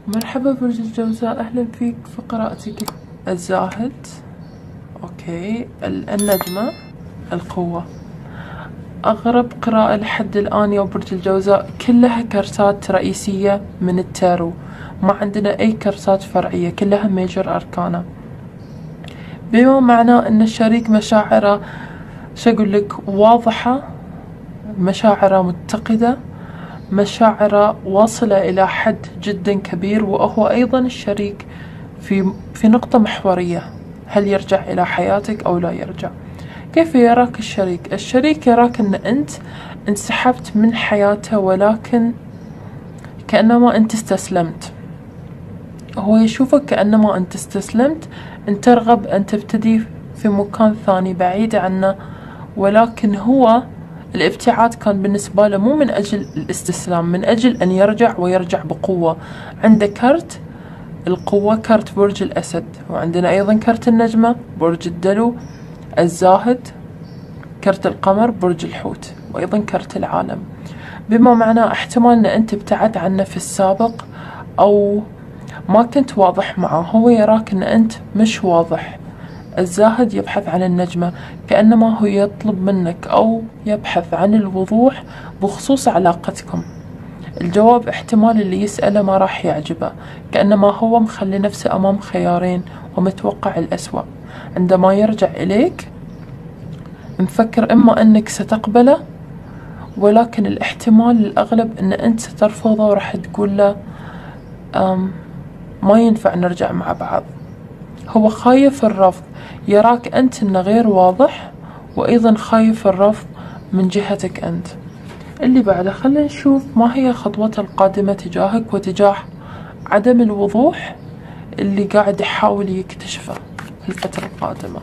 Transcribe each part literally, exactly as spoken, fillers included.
مرحبا برج الجوزاء، أهلا فيك في قراءتك. الزاهد، أوكي، النجمة، القوة. أغرب قراءة لحد الآن يا برج الجوزاء، كلها كرتات رئيسية من التارو، ما عندنا أي كرتات فرعية، كلها ميجر أركانا، بما معناه أن الشريك مشاعره شو أقول لك واضحة، مشاعره متقدة، مشاعره واصلة إلى حد جدا كبير، وهو أيضا الشريك في في نقطة محورية، هل يرجع إلى حياتك أو لا يرجع؟ كيف يراك الشريك؟ الشريك يراك أن أنت انسحبت من حياته، ولكن كأنما أنت استسلمت. هو يشوفك كأنما أنت استسلمت، أنت ترغب أن تبتدي في مكان ثاني بعيد عنه، ولكن هو الابتعاد كان بالنسبة له مو من أجل الاستسلام، من أجل أن يرجع ويرجع بقوة. عنده كرت القوة، كرت برج الأسد، وعندنا أيضا كرت النجمة برج الدلو، الزاهد كرت القمر برج الحوت، وأيضا كرت العالم، بما معناه احتمال أن أنت ابتعد عنه في السابق أو ما كنت واضح معه، هو يراك أن أنت مش واضح. الزاهد يبحث عن النجمة، كأنما هو يطلب منك أو يبحث عن الوضوح بخصوص علاقتكم. الجواب احتمال اللي يسأله ما راح يعجبه، كأنما هو مخلي نفسه أمام خيارين ومتوقع الأسوأ. عندما يرجع إليك مفكر إما أنك ستقبله، ولكن الاحتمال الأغلب أن أنت سترفضه وراح تقول له ما ينفع نرجع مع بعض. هو خايف الرفض، يراك أنت أنه غير واضح، وأيضا خايف الرفض من جهتك أنت. اللي بعده خلينا نشوف ما هي خطوته القادمة تجاهك وتجاه عدم الوضوح اللي قاعد يحاول يكتشفه في الفترة القادمة.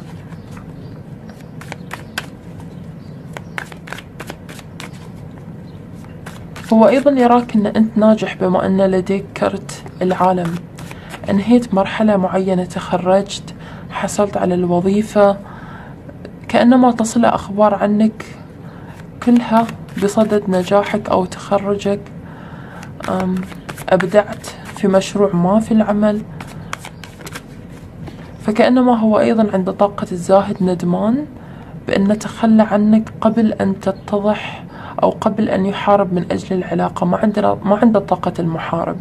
هو أيضا يراك أن أنت ناجح، بما أن لديك كرت العالم، انهيت مرحلة معينة، تخرجت، حصلت على الوظيفة، كأنما تصل أخبار عنك كلها بصدد نجاحك أو تخرجك، أبدعت في مشروع ما في العمل، فكأنما هو أيضا عند طاقة الزاهد ندمان بأن تخلى عنك قبل أن تتضح أو قبل أن يحارب من أجل العلاقة، ما عنده ما عنده طاقة المحارب.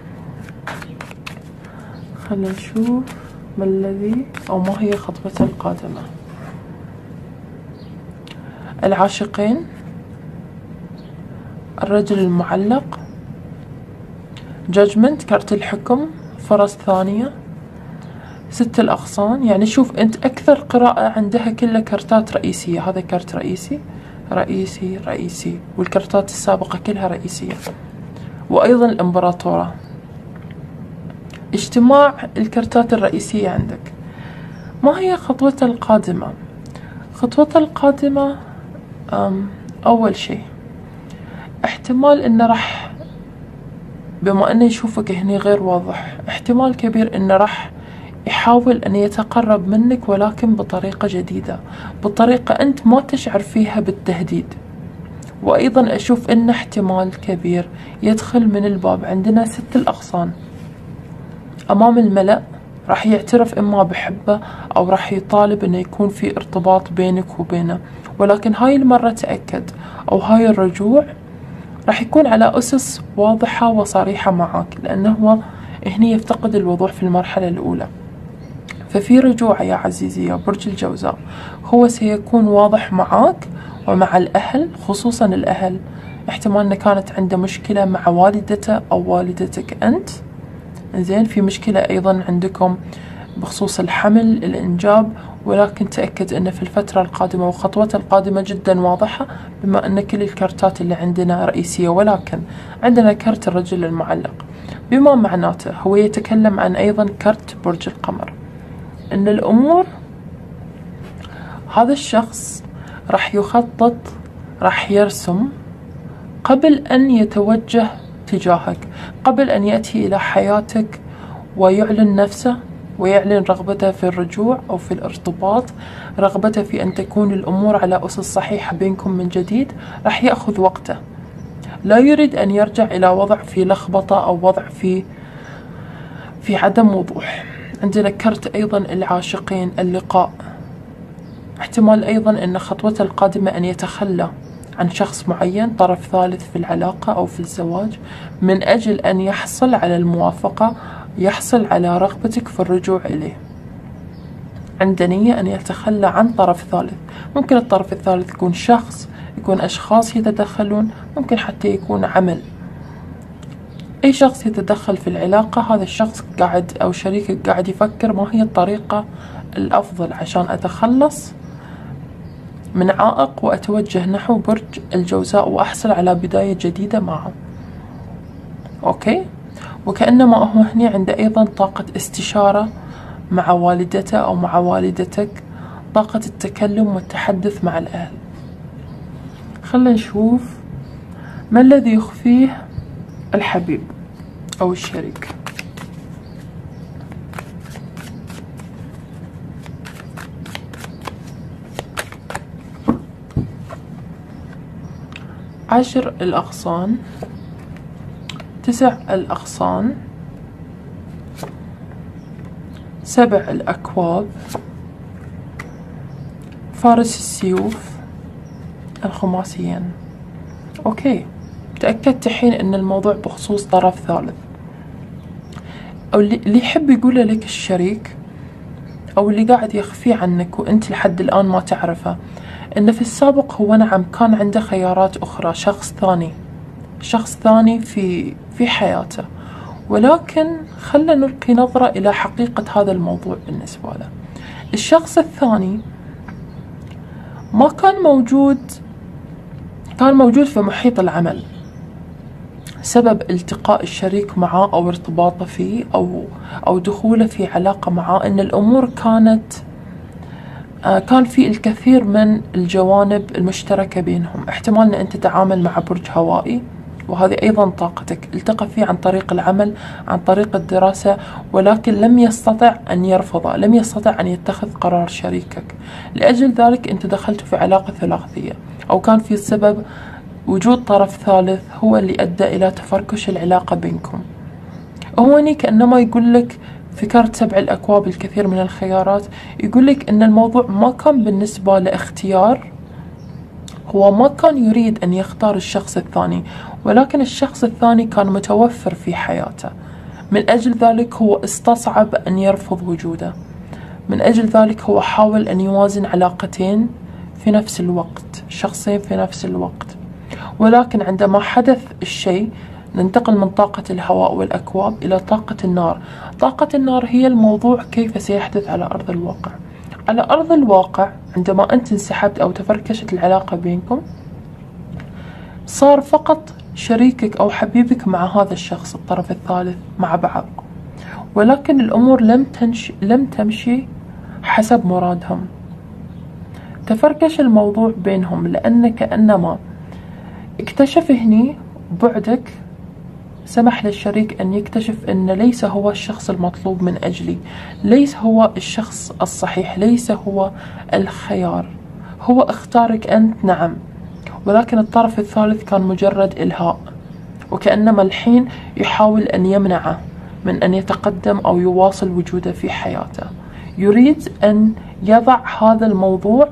خلينا نشوف ما الذي أو ما هي خطوته القادمة. العاشقين، الرجل المعلق، جادجمنت كرت الحكم، فرص ثانية، ست الأغصان. يعني شوف أنت أكثر قراءة عندها كلها كرتات رئيسية، هذا كرت رئيسي رئيسي رئيسي، والكرتات السابقة كلها رئيسية، وأيضا الإمبراطورة. اجتماع الكرتات الرئيسية عندك. ما هي خطوته القادمة؟ خطوته القادمة أول شيء احتمال إنه راح، بما أنه يشوفك هني غير واضح، احتمال كبير إنه راح يحاول أن يتقرب منك، ولكن بطريقة جديدة، بطريقة أنت ما تشعر فيها بالتهديد. وأيضا أشوف إن احتمال كبير يدخل من الباب، عندنا ست الأغصان، أمام الملأ راح يعترف إما بحبه أو راح يطالب إنه يكون في ارتباط بينك وبينه، ولكن هاي المرة تأكد أو هاي الرجوع راح يكون على أسس واضحة وصريحة معك، لأنه هو هني يفتقد الوضوح في المرحلة الأولى. ففي رجوع يا عزيزي يا برج الجوزاء، هو سيكون واضح معك ومع الأهل، خصوصا الأهل، احتمال أن كانت عنده مشكلة مع والدته أو والدتك أنت، زين، في مشكلة أيضا عندكم بخصوص الحمل، الإنجاب، ولكن تأكد أن في الفترة القادمة وخطوة القادمة جدا واضحة، بما أن كل الكرتات اللي عندنا رئيسية، ولكن عندنا كرت الرجل المعلق، بما معناته هو يتكلم عن أيضا كرت برج القمر، أن الأمور هذا الشخص راح يخطط، راح يرسم قبل أن يتوجه تجاهك، قبل أن يأتي إلى حياتك ويعلن نفسه ويعلن رغبته في الرجوع أو في الارتباط، رغبته في أن تكون الأمور على أسس صحيحة بينكم من جديد، راح يأخذ وقته. لا يريد أن يرجع إلى وضع في لخبطة أو وضع في في عدم وضوح. عندنا كرت أيضا العاشقين، اللقاء. احتمال أيضا أن خطوته القادمة أن يتخلى عن شخص معين، طرف ثالث في العلاقة أو في الزواج، من أجل أن يحصل على الموافقة، يحصل على رغبتك في الرجوع إليه. عنده نية أن يتخلى عن طرف ثالث. ممكن الطرف الثالث يكون شخص، يكون أشخاص يتدخلون، ممكن حتى يكون عمل. أي شخص يتدخل في العلاقة، هذا الشخص قاعد أو شريكك قاعد يفكر ما هي الطريقة الأفضل عشان أتخلص من عائق وأتوجه نحو برج الجوزاء وأحصل على بداية جديدة معه. أوكي؟ وكأنما هو هنا عنده أيضا طاقة استشارة مع والدته أو مع والدتك، طاقة التكلم والتحدث مع الأهل. خلنا نشوف ما الذي يخفيه الحبيب أو الشريك. عشر الأغصان، تسع الأغصان، سبع الأكواب، فارس السيوف، الخماسيين. أوكي، تأكدت حين أن الموضوع بخصوص طرف ثالث، أو اللي يحب يقوله لك الشريك أو اللي قاعد يخفيه عنك وأنت لحد الآن ما تعرفه، أن في السابق هو نعم كان عنده خيارات أخرى، شخص ثاني، شخص ثاني في في حياته، ولكن خلنا نلقي نظرة إلى حقيقة هذا الموضوع بالنسبة له. الشخص الثاني ما كان موجود، كان موجود في محيط العمل. سبب التقاء الشريك معه أو ارتباطه فيه أو أو دخوله في علاقة معه أن الأمور كانت آه كان في الكثير من الجوانب المشتركة بينهم. احتمال أن أنت تتعامل مع برج هوائي، وهذه أيضا طاقتك، التقى فيه عن طريق العمل، عن طريق الدراسة، ولكن لم يستطع أن يرفضه، لم يستطع أن يتخذ قرار شريكك. لأجل ذلك أنت دخلت في علاقة ثلاثية، أو كان في سبب وجود طرف ثالث هو اللي أدى إلى تفركش العلاقة بينكم. هوني كأنما يقول لك في كارت سبع الأكواب الكثير من الخيارات، يقول لك أن الموضوع ما كان بالنسبة لاختيار، هو ما كان يريد أن يختار الشخص الثاني، ولكن الشخص الثاني كان متوفر في حياته. من أجل ذلك هو استصعب أن يرفض وجوده. من أجل ذلك هو حاول أن يوازن علاقتين في نفس الوقت، شخصين في نفس الوقت. ولكن عندما حدث الشيء، ننتقل من طاقة الهواء والأكواب إلى طاقة النار. طاقة النار هي الموضوع كيف سيحدث على أرض الواقع. على أرض الواقع عندما أنت انسحبت أو تفركشت العلاقة بينكم، صار فقط شريكك أو حبيبك مع هذا الشخص الطرف الثالث مع بعض، ولكن الأمور لم تمشي لم تمشي حسب مرادهم. تفركش الموضوع بينهم لأن كأنما اكتشف هني بعدك، سمح للشريك أن يكتشف أن ليس هو الشخص المطلوب من أجلي، ليس هو الشخص الصحيح، ليس هو الخيار. هو اختارك أنت نعم، ولكن الطرف الثالث كان مجرد إلهاء، وكأنما الحين يحاول أن يمنعه من أن يتقدم أو يواصل وجوده في حياته. يريد أن يضع هذا الموضوع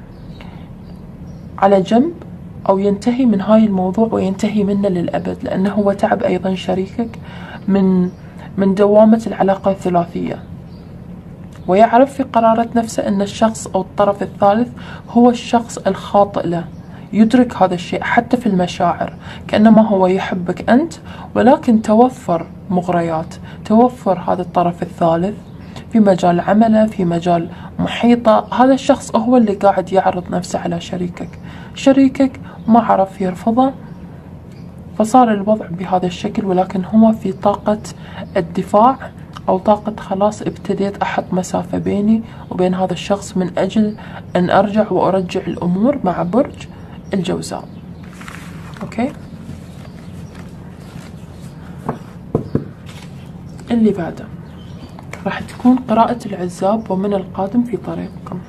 على جنب أو ينتهي من هاي الموضوع وينتهي منه للأبد، لأنه هو تعب أيضا شريكك من من دوامة العلاقة الثلاثية، ويعرف في قرارة نفسه أن الشخص أو الطرف الثالث هو الشخص الخاطئ له. يدرك هذا الشيء حتى في المشاعر، كأنما هو يحبك أنت، ولكن توفر مغريات، توفر هذا الطرف الثالث في مجال عمله، في مجال محيطه. هذا الشخص هو اللي قاعد يعرض نفسه على شريكك. شريكك ما عرف يرفضه، فصار الوضع بهذا الشكل، ولكن هو في طاقة الدفاع أو طاقة خلاص ابتديت أحط مسافة بيني وبين هذا الشخص من أجل أن أرجع وأرجع الأمور مع برج الجوزاء. أوكي، اللي بعده راح تكون قراءة العزاب ومن القادم في طريقكم.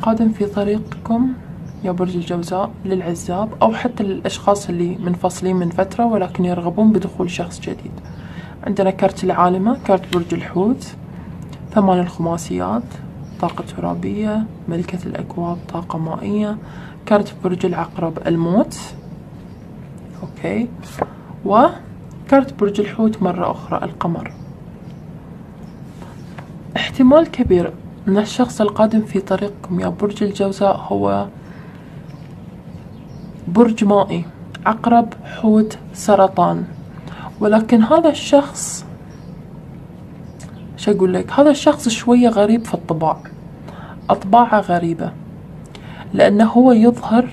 القادم في طريقكم يا برج الجوزاء للعزاب، أو حتى للأشخاص اللي منفصلين من فترة ولكن يرغبون بدخول شخص جديد. عندنا كارت العالمة، كارت برج الحوت، ثمان الخماسيات، طاقة ترابية، ملكة الأكواب، طاقة مائية، كارت برج العقرب الموت، أوكي، وكارت برج الحوت مرة أخرى القمر. احتمال كبير أن الشخص القادم في طريقكم يا برج الجوزاء هو برج مائي، عقرب، حوت، سرطان. ولكن هذا الشخص، شو أقول لك، هذا الشخص شوية غريب في الطباع، أطباعه غريبة، لأنه هو يظهر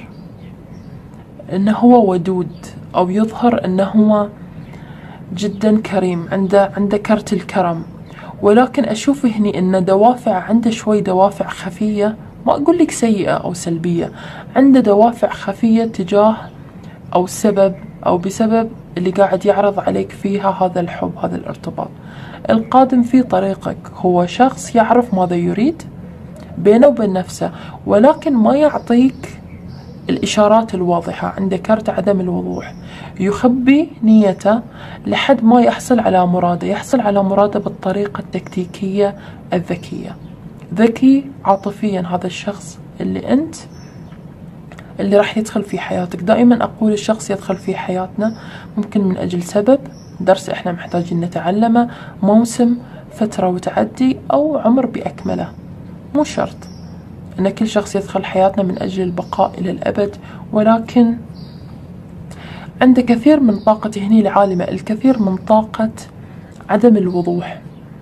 أنه هو ودود، أو يظهر أنه هو جدا كريم، عنده عنده كرت الكرم. ولكن أشوف هني أن دوافع عنده شوي دوافع خفية، ما أقول لك سيئة أو سلبية، عنده دوافع خفية تجاه أو سبب أو بسبب اللي قاعد يعرض عليك فيها هذا الحب، هذا الارتباط. القادم في طريقك هو شخص يعرف ماذا يريد بينه وبين نفسه، ولكن ما يعطيك الإشارات الواضحة، عنده كرت عدم الوضوح، يخبي نيته لحد ما يحصل على مراده، يحصل على مراده بالطريقة التكتيكية الذكية. ذكي عاطفيا هذا الشخص اللي أنت اللي راح يدخل في حياتك. دائما أقول الشخص يدخل في حياتنا ممكن من أجل سبب، درس إحنا محتاجين نتعلمه، موسم، فترة وتعدي، أو عمر بأكمله. مو شرط أن كل شخص يدخل حياتنا من أجل البقاء إلى الأبد، ولكن عنده كثير من طاقة هني العالمة، الكثير من طاقة عدم الوضوح.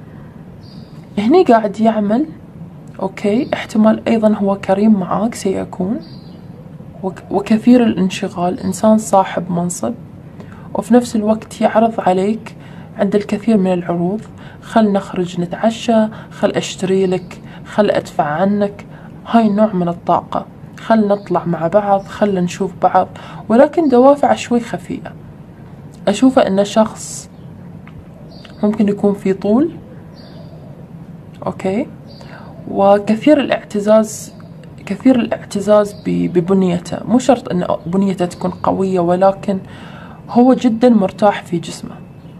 هني قاعد يعمل، أوكي، احتمال أيضا هو كريم معاك سيكون، وكثير الانشغال، إنسان صاحب منصب، وفي نفس الوقت يعرض عليك عند الكثير من العروض، خل نخرج نتعشى، خل أشتري لك، خل أدفع عنك، هاي النوع من الطاقة، خل نطلع مع بعض، خل نشوف بعض، ولكن دوافع شوي خفية. أشوفه إنه شخص ممكن يكون في طول، أوكي، وكثير الاعتزاز، كثير الاعتزاز ببنيته. مو شرط أن بنيته تكون قوية، ولكن هو جدا مرتاح في جسمه،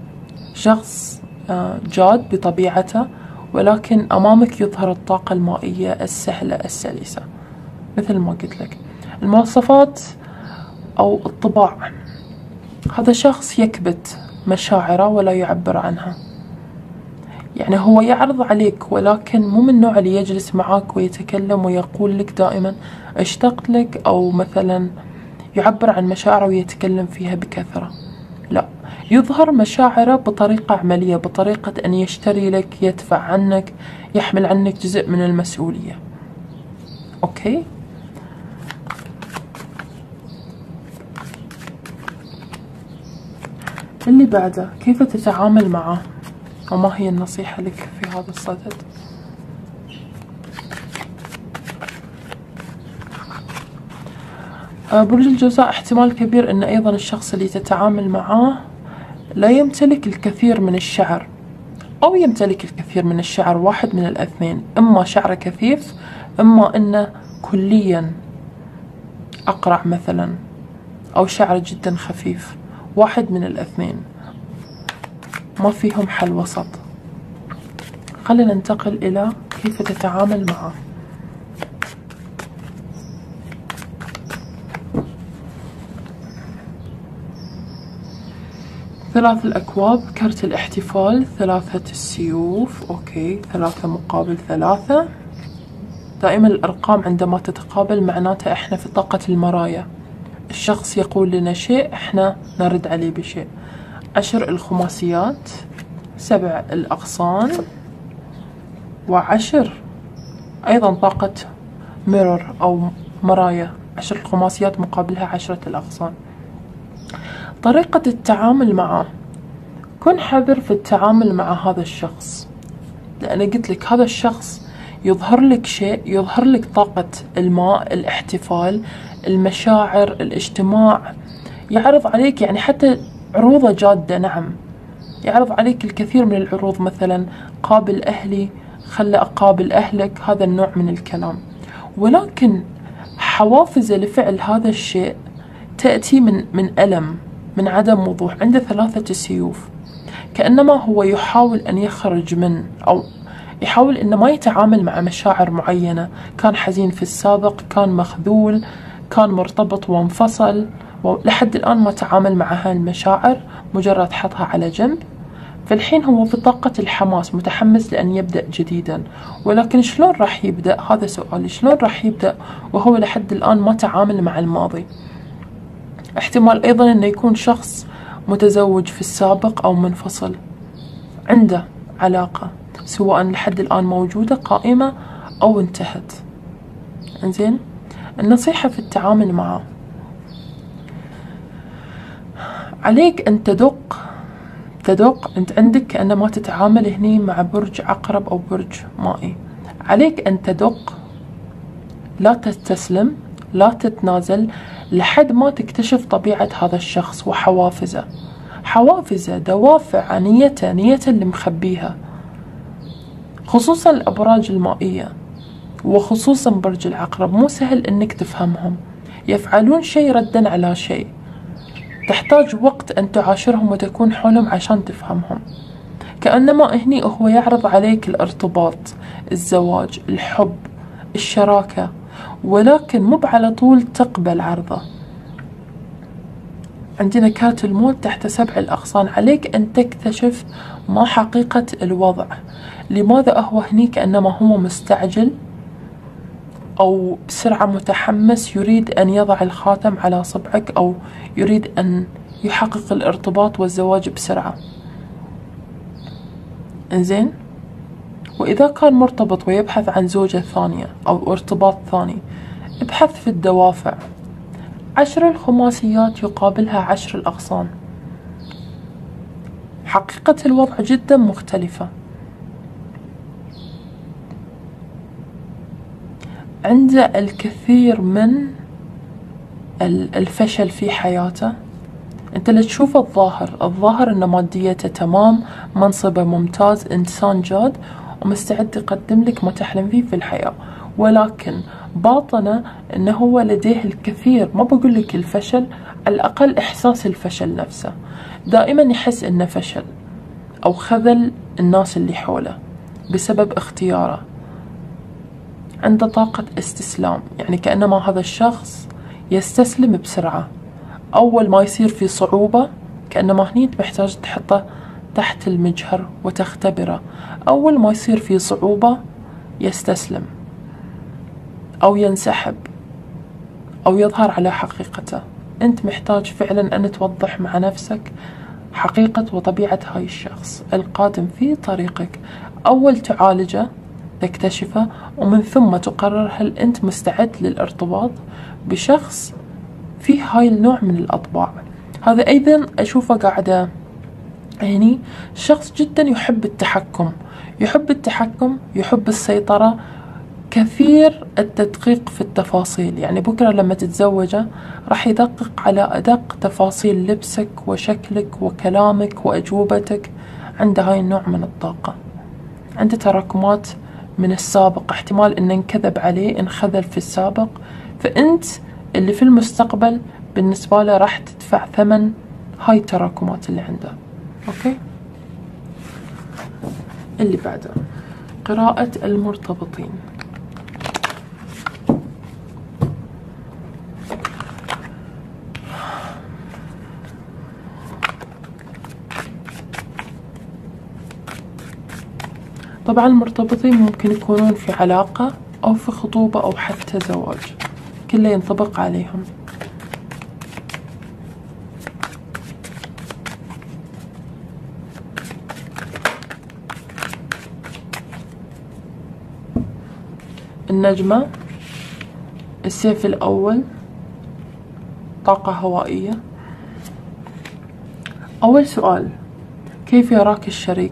شخص جاد بطبيعته، ولكن أمامك يظهر الطاقة المائية السهلة السلسة. مثل ما قلت لك المواصفات أو الطباع، هذا شخص يكبت مشاعره ولا يعبر عنها، يعني هو يعرض عليك ولكن مو من النوع اللي يجلس معاك ويتكلم ويقول لك دائما اشتقت لك، أو مثلا يعبر عن مشاعره ويتكلم فيها بكثرة. لا، يظهر مشاعره بطريقة عملية، بطريقة أن يشتري لك، يدفع عنك، يحمل عنك جزء من المسؤولية. أوكي، اللي بعده كيف تتعامل معه، وما هي النصيحة لك في هذا الصدد؟ برج الجوزاء احتمال كبير أن أيضا الشخص اللي تتعامل معاه لا يمتلك الكثير من الشعر، أو يمتلك الكثير من الشعر، واحد من الاثنين، إما شعره كثيف، إما أنه كليا أقرع مثلا، أو شعره جدا خفيف، واحد من الاثنين، ما فيهم حل وسط. خلينا ننتقل إلى كيف تتعامل معه. ثلاث الأكواب، كرت الاحتفال، ثلاثة السيوف، أوكي، ثلاثة مقابل ثلاثة. دائما الأرقام عندما تتقابل معناتها إحنا في طاقة المرايا، الشخص يقول لنا شيء إحنا نرد عليه بشيء. عشر الخماسيات، سبع الأغصان، وعشر أيضا طاقة ميرور أو مرايا، عشر الخماسيات مقابلها عشرة الأغصان. طريقة التعامل معه، كن حذر في التعامل مع هذا الشخص، لأن قلت لك هذا الشخص يظهر لك شيء، يظهر لك طاقة الماء، الاحتفال، المشاعر، الاجتماع، يعرض عليك يعني حتى عروضه جادة. نعم، يعرض عليك الكثير من العروض، مثلا قابل أهلي، خلى أقابل أهلك، هذا النوع من الكلام. ولكن حوافزه لفعل هذا الشيء تأتي من من ألم، من عدم وضوح. عنده ثلاثة سيوف، كأنما هو يحاول أن يخرج من، أو يحاول أنه ما يتعامل مع مشاعر معينة. كان حزين في السابق، كان مخذول، كان مرتبط وانفصل، لحد الآن ما تعامل مع هاي المشاعر، مجرد حطها على جنب. فالحين هو في طاقة الحماس، متحمس لأن يبدأ جديدا. ولكن شلون راح يبدأ؟ هذا سؤالي، شلون راح يبدأ وهو لحد الآن ما تعامل مع الماضي؟ احتمال أيضا أنه يكون شخص متزوج في السابق أو منفصل، عنده علاقة سواء لحد الآن موجودة قائمة أو انتهت. انزين، النصيحة في التعامل معه، عليك أن تدق تدق أنت عندك كأنما تتعامل هني مع برج عقرب أو برج مائي. عليك أن تدق، لا تستسلم، لا تتنازل لحد ما تكتشف طبيعة هذا الشخص وحوافزه. حوافزه، دوافع، نيته، نيته اللي مخبيها. خصوصا الأبراج المائية وخصوصا برج العقرب، مو سهل أنك تفهمهم. يفعلون شيء ردا على شيء، تحتاج وقت أن تعاشرهم وتكون حولهم عشان تفهمهم. كأنما هني هو يعرض عليك الارتباط، الزواج، الحب، الشراكة، ولكن مو على طول تقبل عرضه. عندنا كارت الموت تحت سبع الأغصان. عليك أن تكتشف ما حقيقة الوضع. لماذا هو هني كأنما هو مستعجل أو بسرعة متحمس، يريد أن يضع الخاتم على صبعك، أو يريد أن يحقق الارتباط والزواج بسرعة. إنزين، وإذا كان مرتبط ويبحث عن زوجة ثانية أو ارتباط ثاني، ابحث في الدوافع. عشر الخماسيات يقابلها عشر الأغصان. حقيقة الوضع جدا مختلفة. عنده الكثير من الفشل في حياته. انت اللي تشوف الظاهر، الظاهر ان ماديته تمام، منصبه ممتاز، انسان جاد ومستعد يقدم لك ما تحلم فيه في الحياة، ولكن باطنه انه هو لديه الكثير، ما بقول لك الفشل، على الاقل احساس الفشل نفسه. دائما يحس انه فشل او خذل الناس اللي حوله بسبب اختياره. عنده طاقة استسلام، يعني كأنما هذا الشخص يستسلم بسرعة. أول ما يصير في صعوبة كأنما هني محتاج تحطه تحت المجهر وتختبره. أول ما يصير في صعوبة يستسلم أو ينسحب أو يظهر على حقيقته. أنت محتاج فعلا أن توضح مع نفسك حقيقة وطبيعة هاي الشخص القادم في طريقك. أول تعالجه، تكتشفه، ومن ثم تقرر هل أنت مستعد للارتباط بشخص فيه هاي النوع من الأطباع. هذا أيضا أشوفه قاعدة هني شخص جدا يحب التحكم، يحب التحكم، يحب السيطرة، كثير التدقيق في التفاصيل. يعني بكرة لما تتزوجه راح يدقق على أدق تفاصيل لبسك وشكلك وكلامك وأجوبتك. عنده هاي النوع من الطاقة. عنده تراكمات من السابق، احتمال انه انكذب عليه، انخذل في السابق، فانت اللي في المستقبل بالنسبة له راح تدفع ثمن هاي التراكمات اللي عنده. اوكي، اللي بعده قراءة المرتبطين. طبعا المرتبطين ممكن يكونون في علاقة أو في خطوبة أو حتى زواج، كله ينطبق عليهم. النجمة، السيف الأول، طاقة هوائية. أول سؤال، كيف يراك الشريك؟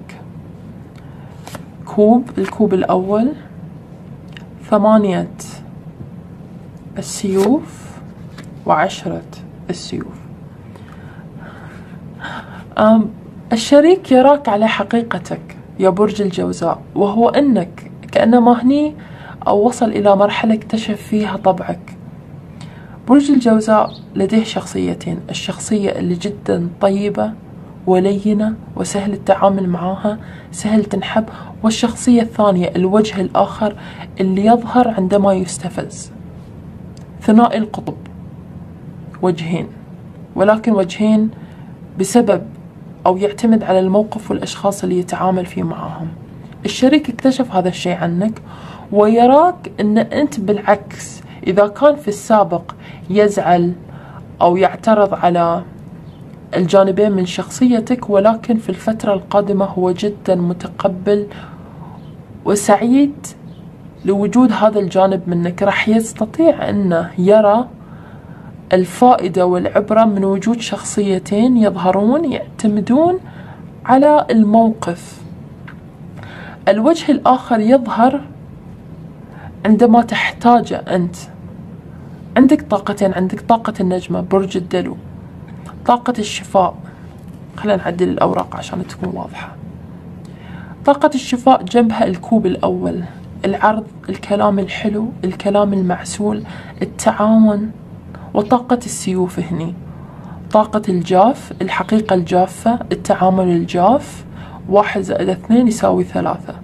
كوب، الكوب الأول، ثمانية السيوف وعشرة السيوف. أم الشريك يراك على حقيقتك يا برج الجوزاء، وهو أنك كأنما هني أو وصل إلى مرحلة اكتشف فيها طبعك. برج الجوزاء لديه شخصيتين، الشخصية اللي جدا طيبة ولينة وسهل التعامل معها، سهل تنحب، والشخصية الثانية الوجه الآخر اللي يظهر عندما يستفز. ثنائي القطب، وجهين، ولكن وجهين بسبب أو يعتمد على الموقف والأشخاص اللي يتعامل فيه معهم. الشريك اكتشف هذا الشيء عنك ويراك أن أنت بالعكس، إذا كان في السابق يزعل أو يعترض على الجانبين من شخصيتك، ولكن في الفترة القادمة هو جدا متقبل وسعيد لوجود هذا الجانب منك. راح يستطيع أنه يرى الفائدة والعبرة من وجود شخصيتين يظهرون يعتمدون على الموقف. الوجه الآخر يظهر عندما تحتاجه أنت. عندك طاقتين، عندك طاقة النجمة برج الدلو، طاقة الشفاء. خلينا نعدل الأوراق عشان تكون واضحة. طاقة الشفاء جنبها الكوب الأول، العرض، الكلام الحلو، الكلام المعسول، التعاون. وطاقة السيوف هني طاقة الجاف، الحقيقة الجافة، التعامل الجاف. واحد زائد اثنين يساوي ثلاثة.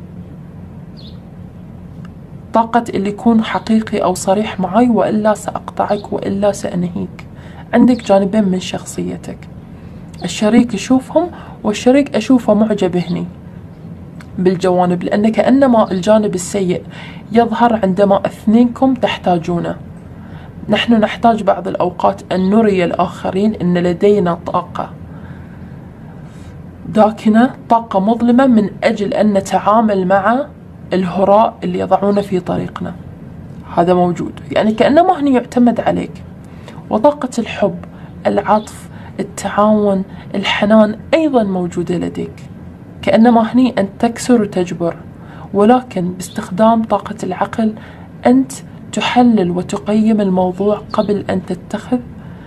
طاقة اللي يكون حقيقي أو صريح معي وإلا سأقطعك وإلا سأنهيك. عندك جانبين من شخصيتك، الشريك يشوفهم والشريك أشوفه معجب هني بالجوانب، لأن كأنما الجانب السيء يظهر عندما اثنينكم تحتاجونه. نحن نحتاج بعض الأوقات أن نري الآخرين أن لدينا طاقة داكنة، طاقة مظلمة، من أجل أن نتعامل مع الهراء اللي يضعونه في طريقنا. هذا موجود، يعني كأنما هني يعتمد عليك. وطاقة الحب، العطف، التعاون، الحنان أيضا موجودة لديك، كأنما هني أن تكسر وتجبر، ولكن باستخدام طاقة العقل أنت تحلل وتقيم الموضوع قبل أن تتخذ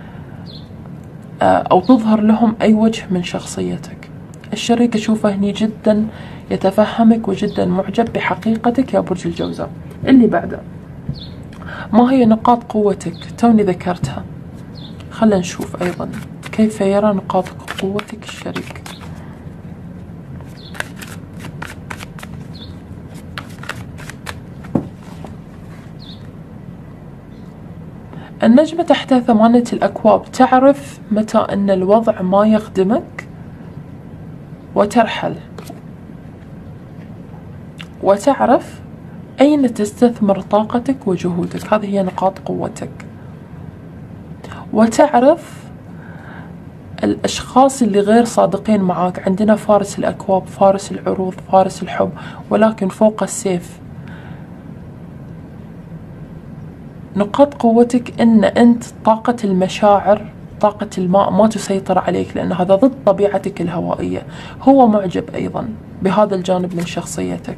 أو تظهر لهم أي وجه من شخصيتك. الشريك أشوفه هني جدا يتفهمك وجدا معجب بحقيقتك يا برج الجوزاء. اللي بعده، ما هي نقاط قوتك؟ توني ذكرتها. خلنا نشوف أيضا كيف يرى نقاط قوتك الشريك. النجمة تحت ثمانية الأكواب، تعرف متى أن الوضع ما يخدمك وترحل، وتعرف أين تستثمر طاقتك وجهودك. هذه هي نقاط قوتك. وتعرف الأشخاص اللي غير صادقين معاك. عندنا فارس الأكواب، فارس العروض، فارس الحب، ولكن فوق السيف. نقاط قوتك أن أنت طاقة المشاعر، طاقة الماء ما تسيطر عليك، لأن هذا ضد طبيعتك الهوائية. هو معجب أيضا بهذا الجانب من شخصيتك.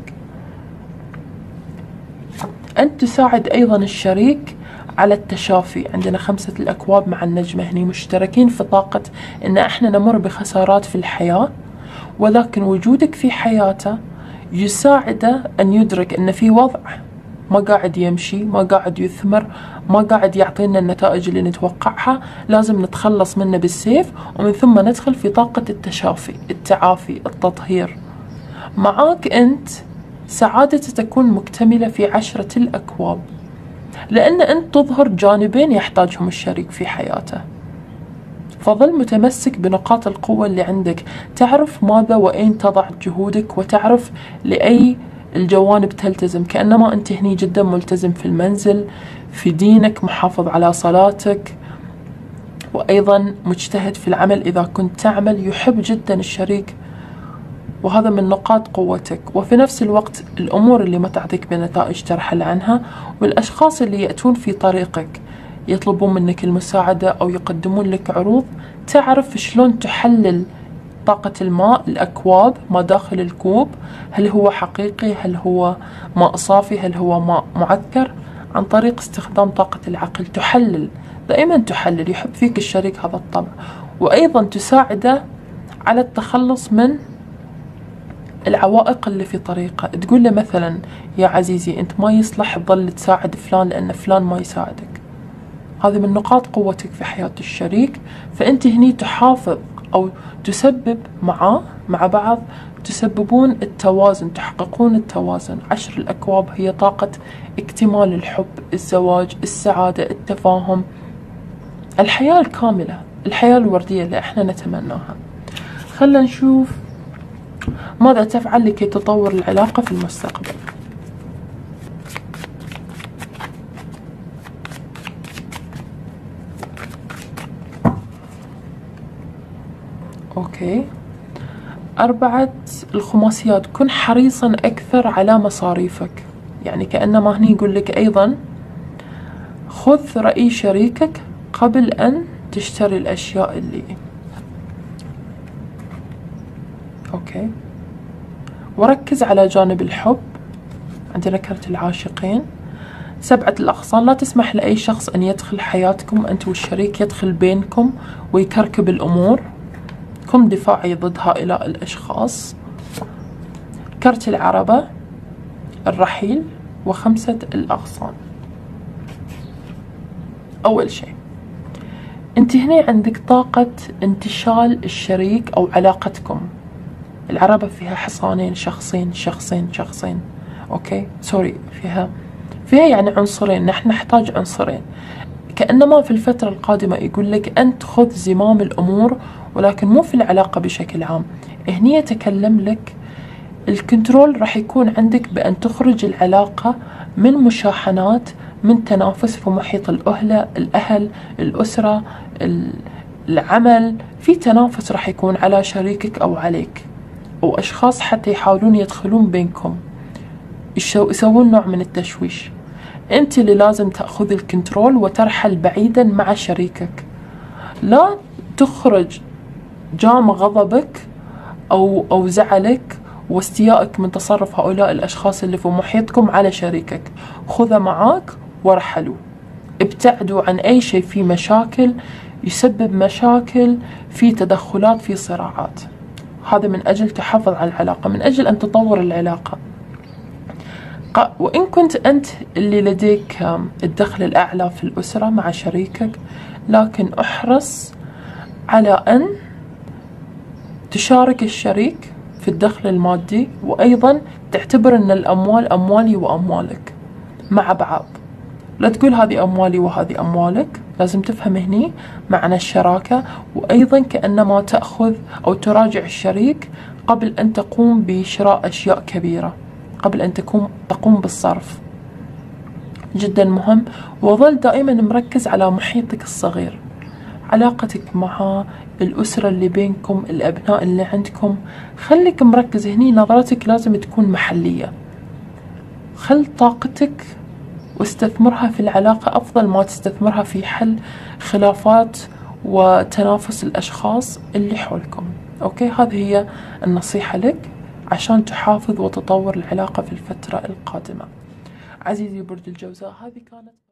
أنت تساعد أيضا الشريك على التشافي. عندنا خمسة الأكواب مع النجمة هني مشتركين في طاقة أن احنا نمر بخسارات في الحياة، ولكن وجودك في حياته يساعده أن يدرك أن في وضع ما قاعد يمشي، ما قاعد يثمر، ما قاعد يعطينا النتائج اللي نتوقعها، لازم نتخلص منه بالسيف، ومن ثم ندخل في طاقة التشافي، التعافي، التطهير. معاك أنت سعادته تكون مكتملة في عشرة الأكواب، لأن أنت تظهر جانبين يحتاجهم الشريك في حياته. فظل متمسك بنقاط القوة اللي عندك، تعرف ماذا وأين تضع جهودك، وتعرف لأي الجوانب تلتزم. كأنما أنت هني جدا ملتزم في المنزل، في دينك، محافظ على صلاتك، وأيضا مجتهد في العمل إذا كنت تعمل. يحب جدا الشريك، وهذا من نقاط قوتك. وفي نفس الوقت الأمور اللي ما تعطيك بنتائج ترحل عنها، والأشخاص اللي يأتون في طريقك يطلبون منك المساعدة أو يقدمون لك عروض، تعرف شلون تحلل طاقة الماء، الأكواب، ما داخل الكوب، هل هو حقيقي، هل هو ماء صافي، هل هو ماء معكر، عن طريق استخدام طاقة العقل. تحلل، دائما تحلل. يحب فيك الشريك هذا الطبع، وأيضا تساعده على التخلص من العوائق اللي في طريقه، تقول له مثلا يا عزيزي أنت ما يصلح تظل تساعد فلان لأن فلان ما يساعدك. هذه من نقاط قوتك في حياة الشريك، فأنت هني تحافظ أو تسبب معاه مع بعض تسببون التوازن، تحققون التوازن. عشر الأكواب هي طاقة اكتمال الحب، الزواج، السعادة، التفاهم، الحياة الكاملة، الحياة الوردية اللي احنا نتمناها. خلنا نشوف ماذا تفعل لكي تطور العلاقة في المستقبل. اوكي، أربعة الخماسيات، كن حريصا أكثر على مصاريفك. يعني كأنما هني يقول لك أيضا خذ رأي شريكك قبل أن تشتري الأشياء اللي أوكي. وركز على جانب الحب، عندنا كرت العاشقين. سبعة الأغصان، لا تسمح لأي شخص أن يدخل حياتكم، أنت والشريك يدخل بينكم ويكركب الأمور. كن دفاعي ضد هؤلاء الأشخاص. كرت العربة، الرحيل، وخمسة الأغصان. أول شيء أنت هنا عندك طاقة انتشال الشريك أو علاقتكم. العربة فيها حصانين، شخصين شخصين شخصين، أوكي سوري، فيها فيها يعني عنصرين، نحن نحتاج عنصرين. كأنما في الفترة القادمة يقول لك أنت خذ زمام الأمور، ولكن مو في العلاقة بشكل عام. هني يتكلم لك الكنترول راح يكون عندك بأن تخرج العلاقة من مشاحنات، من تنافس في محيط الأهل الأهل الأسرة العمل. في تنافس راح يكون على شريكك أو عليك، أو أشخاص حتى يحاولون يدخلون بينكم، يسوون نوع من التشويش. أنت اللي لازم تأخذ الكنترول وترحل بعيدا مع شريكك. لا تخرج جام غضبك أو أو زعلك واستيائك من تصرف هؤلاء الأشخاص اللي في محيطكم على شريكك. خذه معاك ورحلوا، ابتعدوا عن أي شيء فيه مشاكل يسبب مشاكل، في تدخلات، في صراعات. هذا من أجل تحافظ على العلاقة، من أجل أن تطور العلاقة. وإن كنت أنت اللي لديك الدخل الأعلى في الأسرة مع شريكك، لكن احرص على أن تشارك الشريك في الدخل المادي، وأيضا تعتبر أن الأموال أموالي وأموالك مع بعض. لا تقول هذه أموالي وهذه أموالك، لازم تفهم هني معنى الشراكة. وأيضا كأنما تأخذ أو تراجع الشريك قبل أن تقوم بشراء أشياء كبيرة، قبل أن تقوم تقوم بالصرف. جدا مهم. وظل دائما مركز على محيطك الصغير، علاقتك مع الأسرة اللي بينكم، الأبناء اللي عندكم. خليك مركز هني، نظرتك لازم تكون محلية. خل طاقتك واستثمرها في العلاقة أفضل ما تستثمرها في حل خلافات وتنافس الأشخاص اللي حولكم. أوكي، هذه هي النصيحة لك عشان تحافظ وتطور العلاقة في الفترة القادمة. عزيزي برج الجوزاء، هذه كانت